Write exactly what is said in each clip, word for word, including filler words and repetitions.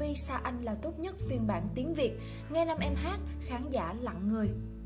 vê Sa Anh Là Tốt Nhất phiên bản tiếng Việt, nghe nam em hát, khán giả lặng người.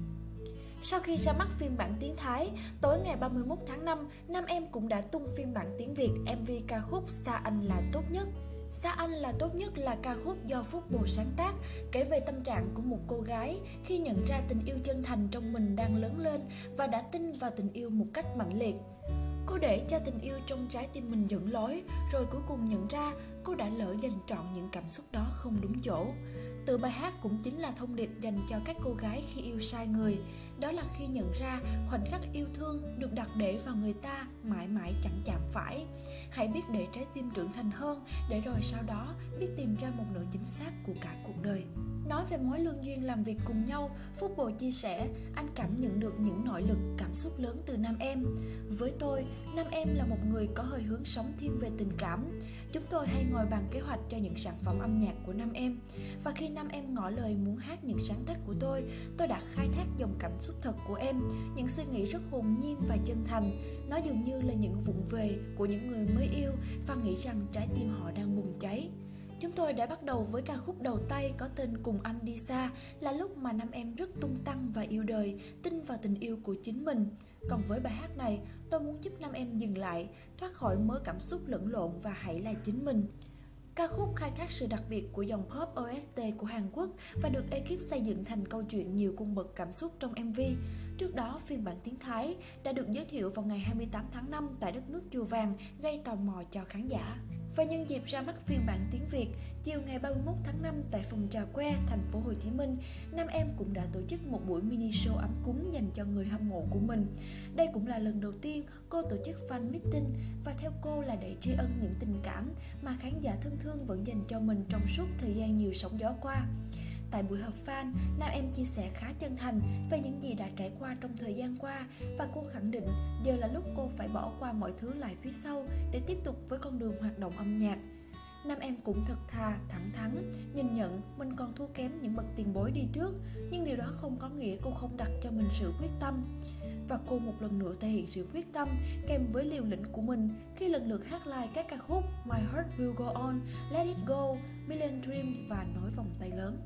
Sau khi ra mắt phiên bản tiếng Thái, tối ngày ba mươi mốt tháng năm, nam em cũng đã tung phiên bản tiếng Việt em vê ca khúc Sa Anh Là Tốt Nhất. Sa Anh Là Tốt Nhất là ca khúc do Phúc Bồ sáng tác, kể về tâm trạng của một cô gái khi nhận ra tình yêu chân thành trong mình đang lớn lên và đã tin vào tình yêu một cách mạnh liệt. Cô để cho tình yêu trong trái tim mình dẫn lối, rồi cuối cùng nhận ra cô đã lỡ dành trọn những cảm xúc đó không đúng chỗ. Từ bài hát cũng chính là thông điệp dành cho các cô gái khi yêu sai người. Đó là khi nhận ra khoảnh khắc yêu thương được đặt để vào người ta mãi mãi chẳng chạm phải. Hãy biết để trái tim trưởng thành hơn, để rồi sau đó biết tìm ra một nửa chính xác của cả cuộc đời. Nói về mối lương duyên làm việc cùng nhau, Phúc Bồ chia sẻ, anh cảm nhận được những nội lực, cảm xúc lớn từ nam em. Với tôi, nam em là một người có hơi hướng sống thiên về tình cảm. Chúng tôi hay ngồi bàn kế hoạch cho những sản phẩm âm nhạc của nam em. Và khi nam em ngỏ lời muốn hát những sáng tác của tôi, tôi đã khai thác dòng cảm xúc thật của em, những suy nghĩ rất hồn nhiên và chân thành. Nó dường như là những vụng về của những người mới yêu và nghĩ rằng trái tim họ đang bùng cháy. Chúng tôi đã bắt đầu với ca khúc đầu tay có tên Cùng Anh Đi Xa, là lúc mà nam em rất tung tăng và yêu đời, tin vào tình yêu của chính mình. Còn với bài hát này, tôi muốn giúp nam em dừng lại, thoát khỏi mớ cảm xúc lẫn lộn và hãy là chính mình. Ca khúc khai thác sự đặc biệt của dòng pop ô ét tê của Hàn Quốc và được ekip xây dựng thành câu chuyện nhiều cung bậc cảm xúc trong em vê. Trước đó, phiên bản tiếng Thái đã được giới thiệu vào ngày hai mươi tám tháng năm tại đất nước Chùa Vàng, gây tò mò cho khán giả. Và nhân dịp ra mắt phiên bản tiếng Việt, chiều ngày ba mươi mốt tháng năm tại phòng Trà Que, thành phố Hồ Chí Minh, nam em cũng đã tổ chức một buổi mini show ấm cúng dành cho người hâm mộ của mình. Đây cũng là lần đầu tiên cô tổ chức fan meeting và theo cô là để tri ân những tình cảm mà khán giả thân thương vẫn dành cho mình trong suốt thời gian nhiều sóng gió qua. Tại buổi họp fan, nam em chia sẻ khá chân thành về những gì đã trải qua trong thời gian qua và cô khẳng định giờ là lúc cô phải bỏ qua mọi thứ lại phía sau để tiếp tục với con đường hoạt động âm nhạc. Nam em cũng thật thà, thẳng thắn, nhìn nhận mình còn thua kém những bậc tiền bối đi trước, nhưng điều đó không có nghĩa cô không đặt cho mình sự quyết tâm. Và cô một lần nữa thể hiện sự quyết tâm kèm với liều lĩnh của mình khi lần lượt hát live các ca khúc My Heart Will Go On, Let It Go, Million Dreams và Nối Vòng Tay Lớn.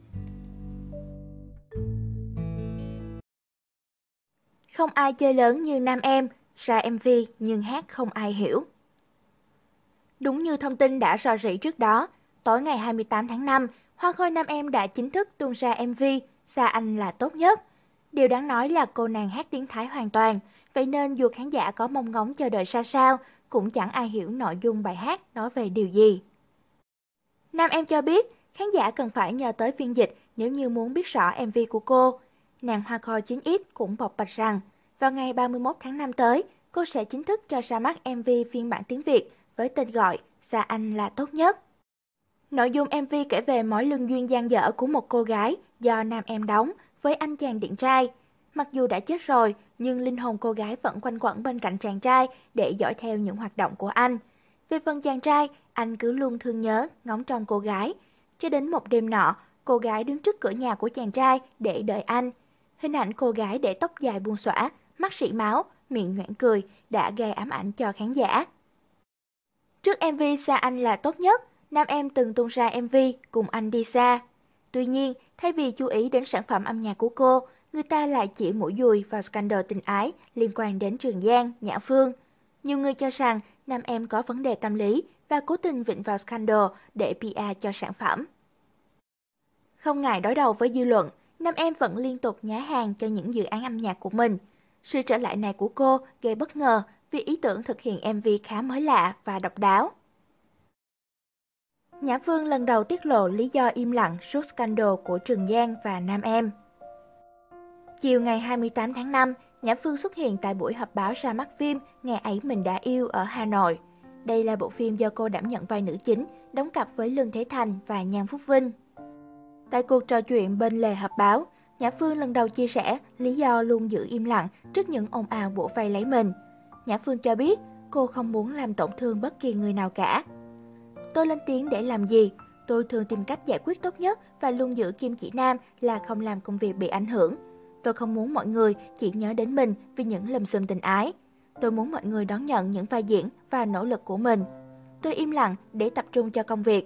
Không ai chơi lớn như nam em, ra em vê nhưng hát không ai hiểu. Đúng như thông tin đã rò rỉ trước đó, tối ngày hai mươi tám tháng năm, Hoa Khôi nam em đã chính thức tung ra em vê Sa Anh Là Tốt Nhất. Điều đáng nói là cô nàng hát tiếng Thái hoàn toàn, vậy nên dù khán giả có mong ngóng chờ đợi ra sao, cũng chẳng ai hiểu nội dung bài hát nói về điều gì. Nam em cho biết, khán giả cần phải nhờ tới phiên dịch nếu như muốn biết rõ em vê của cô. Nàng Hoa Khôi chín x cũng bộc bạch rằng, vào ngày ba mươi mốt tháng năm tới, cô sẽ chính thức cho ra mắt em vê phiên bản tiếng Việt với tên gọi Sa Anh Là Tốt Nhất. Nội dung em vê kể về mối lương duyên dang dở của một cô gái do nam em đóng với anh chàng điển trai. Mặc dù đã chết rồi, nhưng linh hồn cô gái vẫn quanh quẩn bên cạnh chàng trai để dõi theo những hoạt động của anh. Về phần chàng trai, anh cứ luôn thương nhớ, ngóng trông cô gái. Cho đến một đêm nọ, cô gái đứng trước cửa nhà của chàng trai để đợi anh. Hình ảnh cô gái để tóc dài buông xõa, mắt rỉ máu, miệng nhoẻn cười đã gây ám ảnh cho khán giả. Trước em vê Sa Anh Là Tốt Nhất, nam em từng tung ra em vê Cùng Anh Đi Xa. Tuy nhiên, thay vì chú ý đến sản phẩm âm nhạc của cô, người ta lại chỉ mũi dùi vào scandal tình ái liên quan đến Trường Giang, Nhã Phương. Nhiều người cho rằng nam em có vấn đề tâm lý và cố tình vịn vào scandal để pê e cho sản phẩm. Không ngại đối đầu với dư luận, nam em vẫn liên tục nhá hàng cho những dự án âm nhạc của mình. Sự trở lại này của cô gây bất ngờ vì ý tưởng thực hiện em vê khá mới lạ và độc đáo. Nhã Phương lần đầu tiết lộ lý do im lặng suốt scandal của Trường Giang và nam em. Chiều ngày hai mươi tám tháng năm, Nhã Phương xuất hiện tại buổi họp báo ra mắt phim Ngày Ấy Mình Đã Yêu ở Hà Nội. Đây là bộ phim do cô đảm nhận vai nữ chính, đóng cặp với Lương Thế Thành và Nhan Phúc Vinh. Tại cuộc trò chuyện bên lề họp báo, Nhã Phương lần đầu chia sẻ lý do luôn giữ im lặng trước những ồn ào bủa vây lấy mình. Nhã Phương cho biết cô không muốn làm tổn thương bất kỳ người nào cả. Tôi lên tiếng để làm gì? Tôi thường tìm cách giải quyết tốt nhất và luôn giữ kim chỉ nam là không làm công việc bị ảnh hưởng. Tôi không muốn mọi người chỉ nhớ đến mình vì những lùm xùm tình ái. Tôi muốn mọi người đón nhận những vai diễn và nỗ lực của mình. Tôi im lặng để tập trung cho công việc.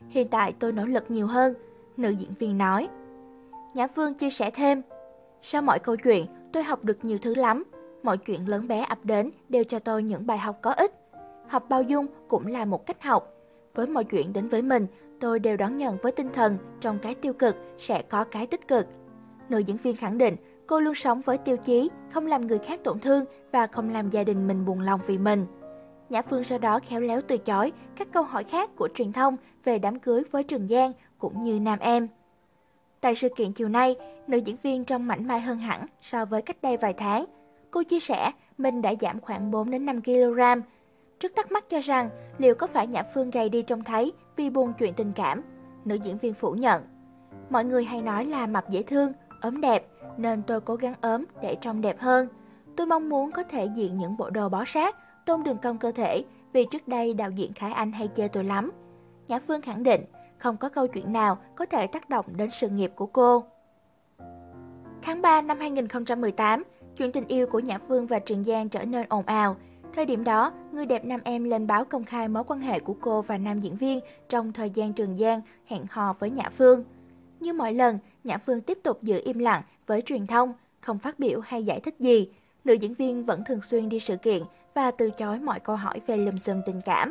Hiện tại tôi nỗ lực nhiều hơn, nữ diễn viên nói. Nhã Phương chia sẻ thêm, sau mọi câu chuyện, tôi học được nhiều thứ lắm. Mọi chuyện lớn bé ập đến đều cho tôi những bài học có ích. Học bao dung cũng là một cách học. Với mọi chuyện đến với mình, tôi đều đón nhận với tinh thần trong cái tiêu cực sẽ có cái tích cực. Nữ diễn viên khẳng định cô luôn sống với tiêu chí không làm người khác tổn thương và không làm gia đình mình buồn lòng vì mình. Nhã Phương sau đó khéo léo từ chối các câu hỏi khác của truyền thông về đám cưới với Trường Giang cũng như nam em. Tại sự kiện chiều nay, nữ diễn viên trông mảnh mai hơn hẳn so với cách đây vài tháng. Cô chia sẻ mình đã giảm khoảng bốn đến năm ki lô gam. Trước thắc mắc cho rằng liệu có phải Nhã Phương gầy đi trông thấy vì buồn chuyện tình cảm, nữ diễn viên phủ nhận. Mọi người hay nói là mập dễ thương, ốm đẹp, nên tôi cố gắng ốm để trông đẹp hơn. Tôi mong muốn có thể diện những bộ đồ bó sát, tôn đường cong cơ thể vì trước đây đạo diễn Khải Anh hay chê tôi lắm. Nhã Phương khẳng định không có câu chuyện nào có thể tác động đến sự nghiệp của cô. Tháng ba năm hai nghìn không trăm mười tám, chuyện tình yêu của Nhã Phương và Trường Giang trở nên ồn ào. Thời điểm đó, người đẹp nam em lên báo công khai mối quan hệ của cô và nam diễn viên trong thời gian Trường Giang hẹn hò với Nhã Phương. Như mọi lần, Nhã Phương tiếp tục giữ im lặng với truyền thông, không phát biểu hay giải thích gì. Nữ diễn viên vẫn thường xuyên đi sự kiện và từ chối mọi câu hỏi về lùm xùm tình cảm.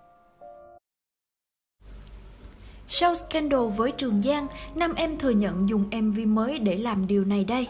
Sau scandal với Trường Giang, nam em thừa nhận dùng em vê mới để làm điều này đây.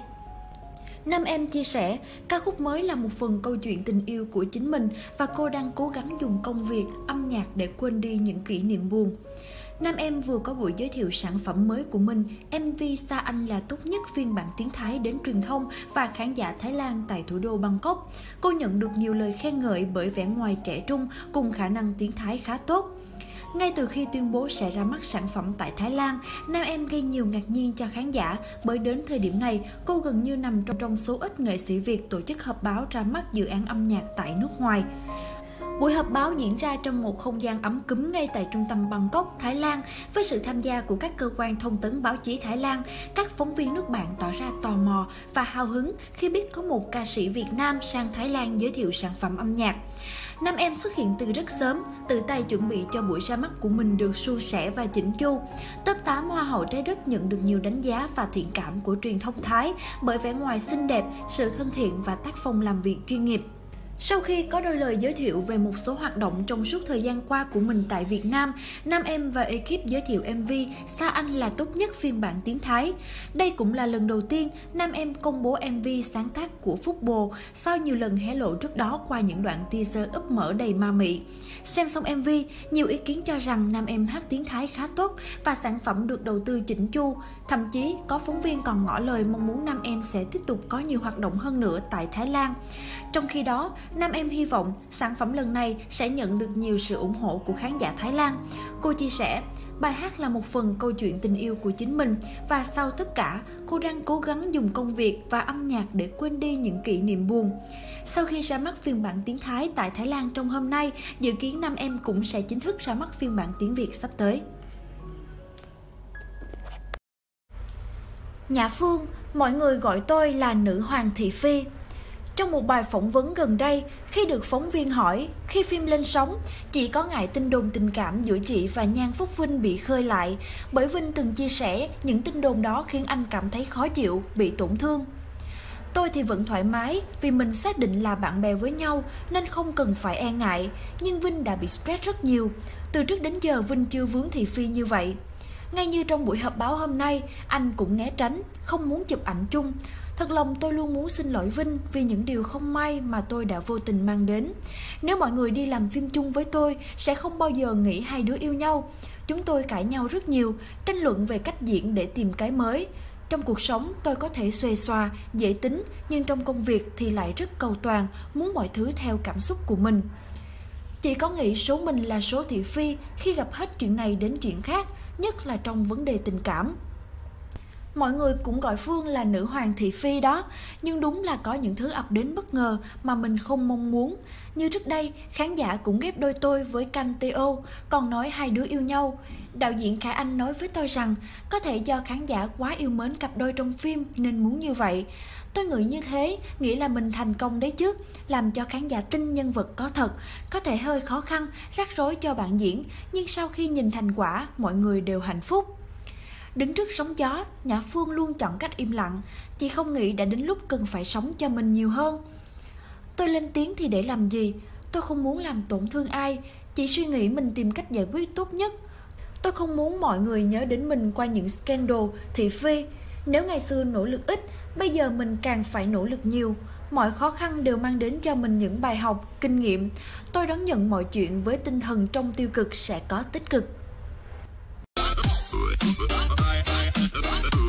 Nam em chia sẻ, ca khúc mới là một phần câu chuyện tình yêu của chính mình và cô đang cố gắng dùng công việc, âm nhạc để quên đi những kỷ niệm buồn. Nam em vừa có buổi giới thiệu sản phẩm mới của mình, em vê Sa Anh là tốt nhất phiên bản tiếng Thái đến truyền thông và khán giả Thái Lan tại thủ đô Bangkok. Cô nhận được nhiều lời khen ngợi bởi vẻ ngoài trẻ trung cùng khả năng tiếng Thái khá tốt. Ngay từ khi tuyên bố sẽ ra mắt sản phẩm tại Thái Lan, nam em gây nhiều ngạc nhiên cho khán giả bởi đến thời điểm này, cô gần như nằm trong, trong số ít nghệ sĩ Việt tổ chức họp báo ra mắt dự án âm nhạc tại nước ngoài. Buổi họp báo diễn ra trong một không gian ấm cúm ngay tại trung tâm Bangkok, Thái Lan, với sự tham gia của các cơ quan thông tấn báo chí Thái Lan. Các phóng viên nước bạn tỏ ra tò mò và hào hứng khi biết có một ca sĩ Việt Nam sang Thái Lan giới thiệu sản phẩm âm nhạc. Nam em xuất hiện từ rất sớm, tự tay chuẩn bị cho buổi ra mắt của mình được suôn sẻ và chỉnh chu. Top tám Hoa hậu Trái Đất nhận được nhiều đánh giá và thiện cảm của truyền thông Thái bởi vẻ ngoài xinh đẹp, sự thân thiện và tác phong làm việc chuyên nghiệp. Sau khi có đôi lời giới thiệu về một số hoạt động trong suốt thời gian qua của mình tại Việt Nam, nam em và ekip giới thiệu em vê Sa Anh là tốt nhất phiên bản tiếng Thái. Đây cũng là lần đầu tiên nam em công bố em vê sáng tác của Phúc Bồ sau nhiều lần hé lộ trước đó qua những đoạn teaser úp mở đầy ma mị. Xem xong em vê, nhiều ý kiến cho rằng nam em hát tiếng Thái khá tốt và sản phẩm được đầu tư chỉnh chu. Thậm chí, có phóng viên còn ngỏ lời mong muốn nam em sẽ tiếp tục có nhiều hoạt động hơn nữa tại Thái Lan. Trong khi đó, nam em hy vọng sản phẩm lần này sẽ nhận được nhiều sự ủng hộ của khán giả Thái Lan. Cô chia sẻ, bài hát là một phần câu chuyện tình yêu của chính mình và sau tất cả, cô đang cố gắng dùng công việc và âm nhạc để quên đi những kỷ niệm buồn. Sau khi ra mắt phiên bản tiếng Thái tại Thái Lan trong hôm nay, dự kiến nam em cũng sẽ chính thức ra mắt phiên bản tiếng Việt sắp tới. Nhã Phương, mọi người gọi tôi là nữ hoàng thị phi. Trong một bài phỏng vấn gần đây, khi được phóng viên hỏi, khi phim lên sóng, chị có ngại tin đồn tình cảm giữa chị và Nhan Phúc Vinh bị khơi lại, bởi Vinh từng chia sẻ những tin đồn đó khiến anh cảm thấy khó chịu, bị tổn thương. Tôi thì vẫn thoải mái vì mình xác định là bạn bè với nhau nên không cần phải e ngại, nhưng Vinh đã bị stress rất nhiều. Từ trước đến giờ Vinh chưa vướng thị phi như vậy. Ngay như trong buổi họp báo hôm nay, anh cũng né tránh, không muốn chụp ảnh chung. Thật lòng tôi luôn muốn xin lỗi Vinh vì những điều không may mà tôi đã vô tình mang đến. Nếu mọi người đi làm phim chung với tôi, sẽ không bao giờ nghĩ hai đứa yêu nhau. Chúng tôi cãi nhau rất nhiều, tranh luận về cách diễn để tìm cái mới. Trong cuộc sống, tôi có thể xuề xòa, dễ tính, nhưng trong công việc thì lại rất cầu toàn, muốn mọi thứ theo cảm xúc của mình. Chị có nghĩ số mình là số thị phi khi gặp hết chuyện này đến chuyện khác, nhất là trong vấn đề tình cảm. Mọi người cũng gọi Phương là nữ hoàng thị phi đó, nhưng đúng là có những thứ ập đến bất ngờ mà mình không mong muốn. Như trước đây, khán giả cũng ghép đôi tôi với canh tê ô, còn nói hai đứa yêu nhau. Đạo diễn Khả Anh nói với tôi rằng có thể do khán giả quá yêu mến cặp đôi trong phim nên muốn như vậy. Tôi nghĩ như thế, nghĩ là mình thành công đấy chứ, làm cho khán giả tin nhân vật có thật. Có thể hơi khó khăn, rắc rối cho bạn diễn, nhưng sau khi nhìn thành quả, mọi người đều hạnh phúc. Đứng trước sóng gió, Nhã Phương luôn chọn cách im lặng. Chị không nghĩ đã đến lúc cần phải sống cho mình nhiều hơn. Tôi lên tiếng thì để làm gì? Tôi không muốn làm tổn thương ai. Chị suy nghĩ mình tìm cách giải quyết tốt nhất. Tôi không muốn mọi người nhớ đến mình qua những scandal, thị phi. Nếu ngày xưa nỗ lực ít, bây giờ mình càng phải nỗ lực nhiều. Mọi khó khăn đều mang đến cho mình những bài học, kinh nghiệm. Tôi đón nhận mọi chuyện với tinh thần trong tiêu cực sẽ có tích cực.